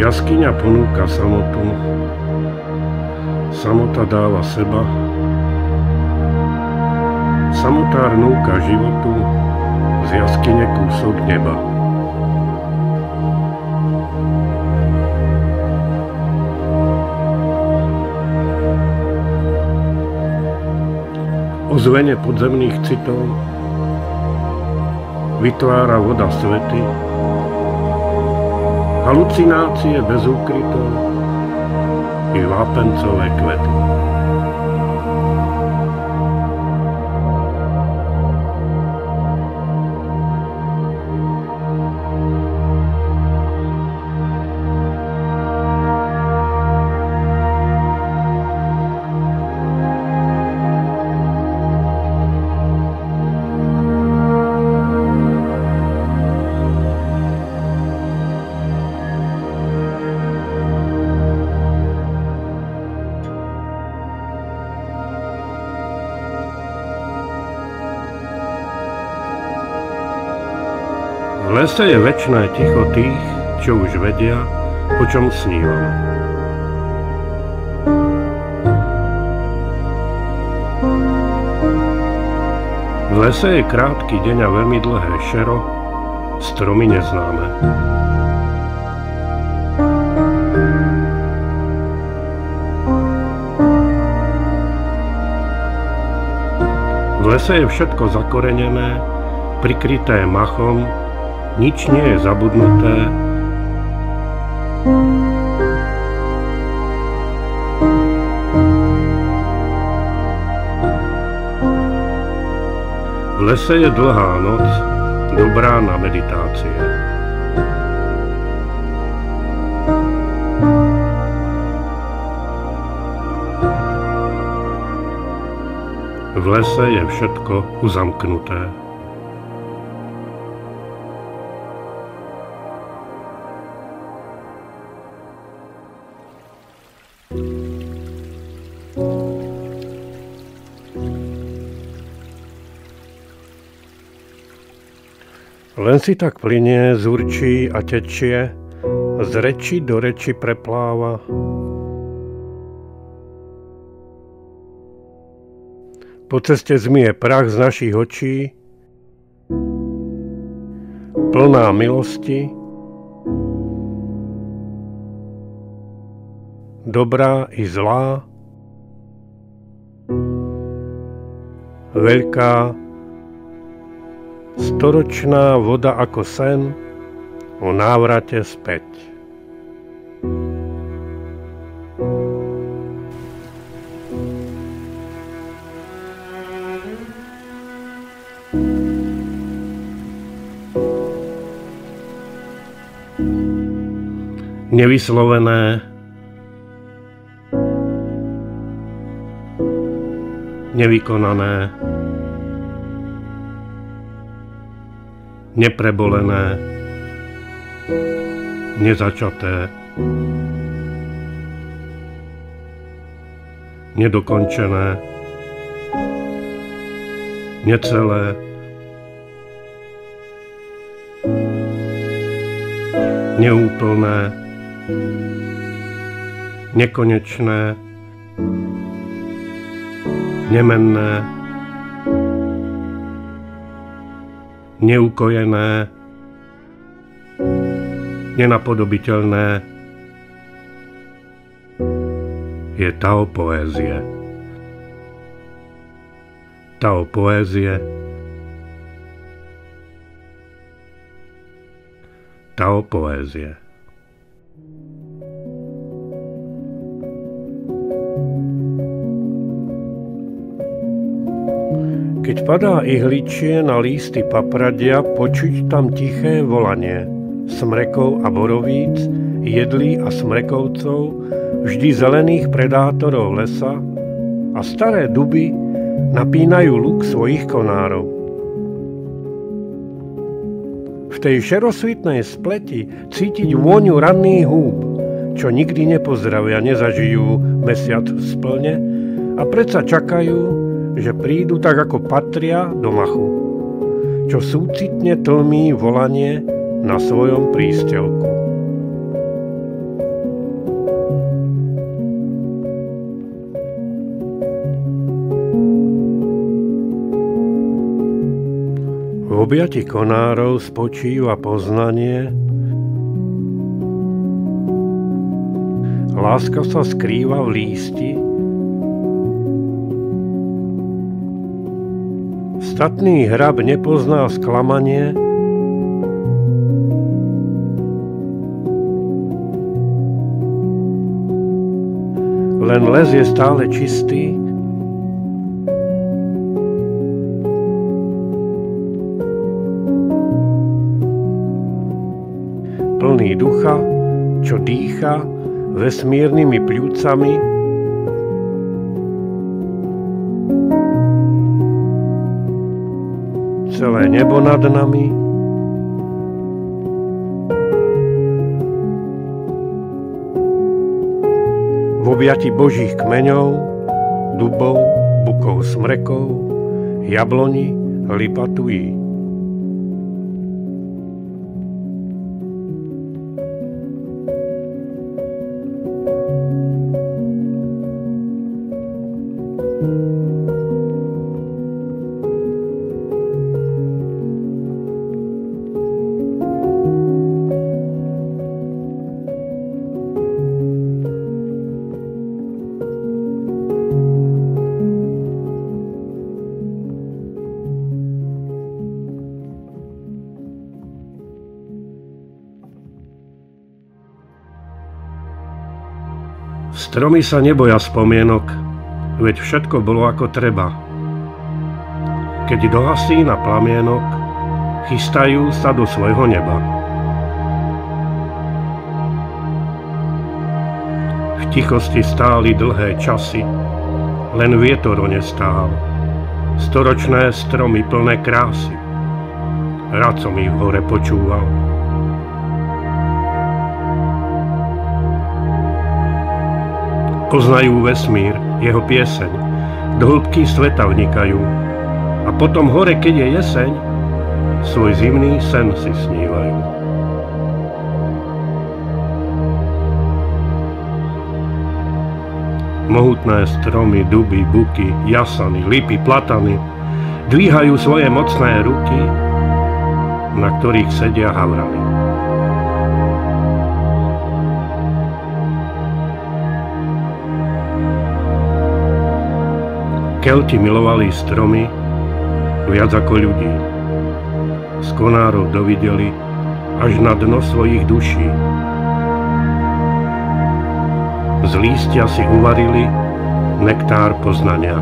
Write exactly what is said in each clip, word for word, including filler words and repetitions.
Jaskyňa ponúka samotu, samota dáva seba, samotár núka životu, z jaskyne kúsok neba. Ozvene podzemných citov vytvára voda svety, halucinácie bez úkrytov i vápencové kvety. V lese je večné ticho tých, čo už vedia, o čom snívame. V lese je krátky deň a veľmi dlhé šero, stromy neznáme. V lese je všetko zakorenené, prikryté machom, nič nie je zabudnuté. V lese je dlhá noc, dobrá na meditácie. V lese je všetko uzamknuté. Len si tak plynie, zurčí a tečie, z reči do reči prepláva. Po ceste zmije prach z našich očí, plná milosti, dobrá i zlá, veľká, storočná voda ako sen o návrate späť. Nevyslovené, nevykonané, neprebolené, nezačaté, nedokončené, necelé, neúplné, nekonečné, nemenné, neukojené, nenapodobiteľné, je Tao poézie. Tao poézie, Tao poézie. Keď padá ihličie na lísty papradia, počuť tam tiché volanie smrekov a borovíc, jedlí a smrekovcov, vždy zelených predátorov lesa, a staré duby napínajú luk svojich konárov. V tej šerosvitnej spleti cítiť vôňu ranných húb, čo nikdy nepozdravia, nezažijú mesiac v splne a predsa čakajú, že prídu tak, ako patria do machu, čo súcitne tlmí volanie na svojom prístelku. objati konárov spočíva poznanie, láska sa skrýva v lísti, statný hrab nepozná sklamanie, len les je stále čistý, plný ducha, čo dýcha vesmírnymi pľúcami, celé nebo nad nami, v objati božích kmeňov, dubov, bukov, smrekov, jabloni, lipatují. Stromy sa neboja spomienok, veď všetko bolo ako treba. Keď dohasí na plamienok, chystajú sa do svojho neba. V tichosti stáli dlhé časy, len vietor nestál. Storočné stromy plné krásy, rád som ich hore počúval. Poznajú vesmír, jeho pieseň, do hĺbky sveta vnikajú a potom hore, keď je jeseň, svoj zimný sen si snívajú. Mohutné stromy, duby, buky, jasany, lipy, platany dvíhajú svoje mocné ruky, na ktorých sedia havrany. Kelti milovali stromy viac ako ľudí. Z konárov dovideli až na dno svojich duší. Z lístia si uvarili nektár poznania.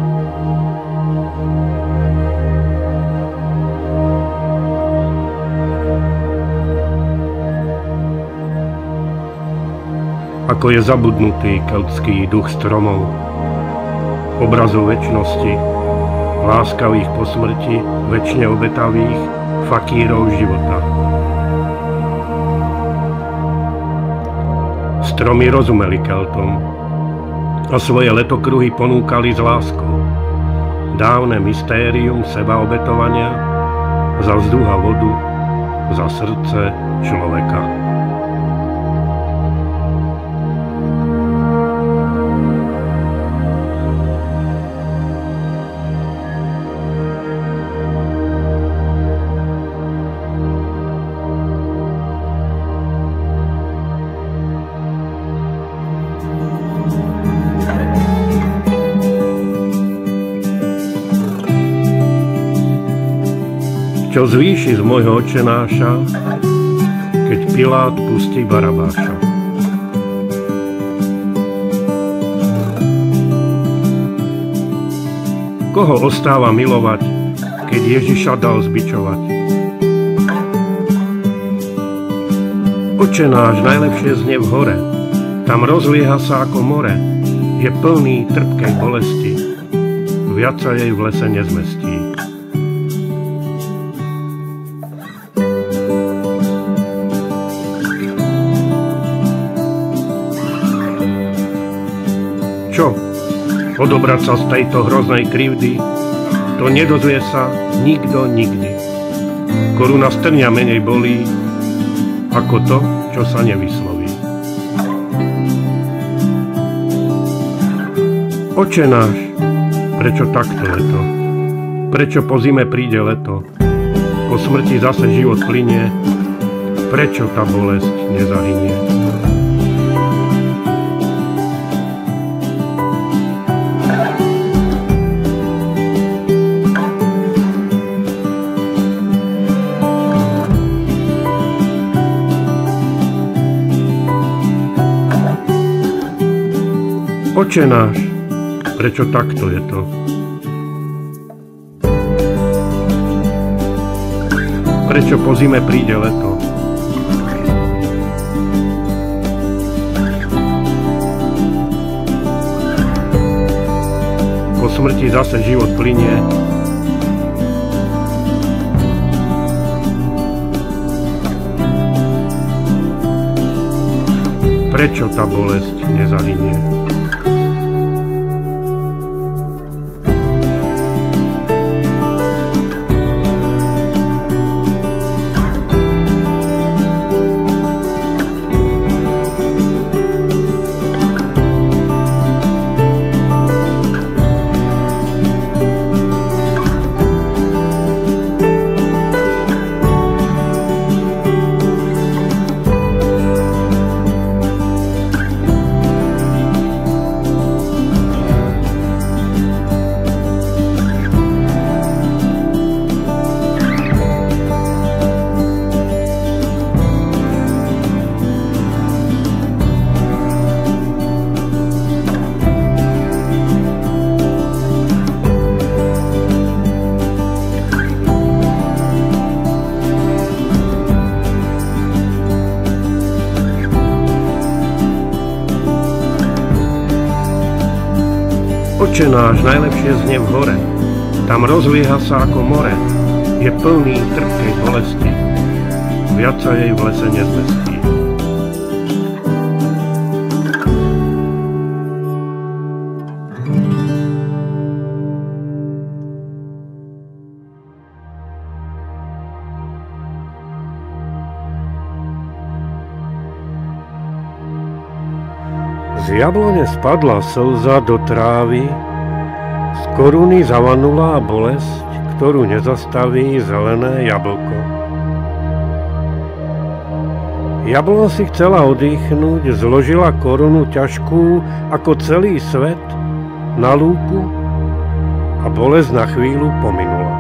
Ako je zabudnutý keltský duch stromov, obrazov večnosti, láskavých po smrti, večne obetavých fakírov života. Stromy rozumeli Keltom a svoje letokruhy ponúkali s láskou. Dávne mystérium sebaobetovania za vzduch a vodu, za srdce človeka. Čo zvýši z môjho očenáša, keď Pilát pustí Barabáša. Koho ostáva milovať, keď Ježiša dal zbičovať? Očenáš najlepšie znie v hore, tam rozlieha sa ako more, je plný trpkej bolesti, viac sa jej v lese nezmestí. Čo? Odobrať sa z tejto hroznej krivdy? To nedozvie sa nikto nikdy. Koruna strňa menej bolí, ako to, čo sa nevysloví. Oče náš, prečo takto leto? Prečo po zime príde leto? Po smrti zase život plynie, prečo tá bolesť nezahynie? Oče náš, prečo takto je to? Prečo po zime príde leto? Po smrti zase život plynie. Prečo tá bolesť nezahynie? Oče náš najlepšie znie v hore, tam rozlieha sa ako more, je plný trpkej bolesti, viac sa jej v lese nezmestí. Z jablone spadla slza do trávy, z koruny zavanulá bolesť, ktorú nezastaví zelené jablko. Jablon si chcela oddychnúť, zložila korunu ťažkú ako celý svet na lúku a bolesť na chvíľu pominula.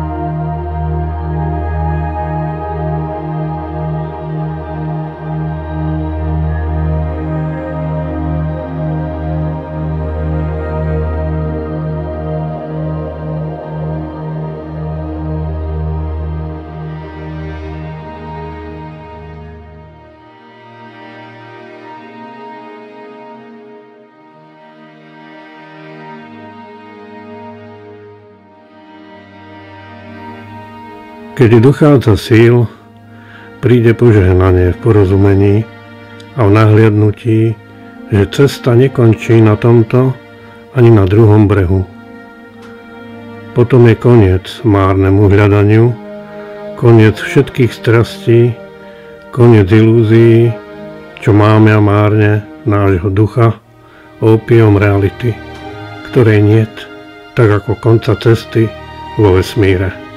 Keď dochádza síl, príde požehnanie v porozumení a v nahliadnutí, že cesta nekončí na tomto ani na druhom brehu. Potom je koniec márnemu hľadaniu, koniec všetkých strastí, koniec ilúzií, čo máme a márne nášho ducha, ópium reality, ktorej niet, tak ako konca cesty vo vesmíre.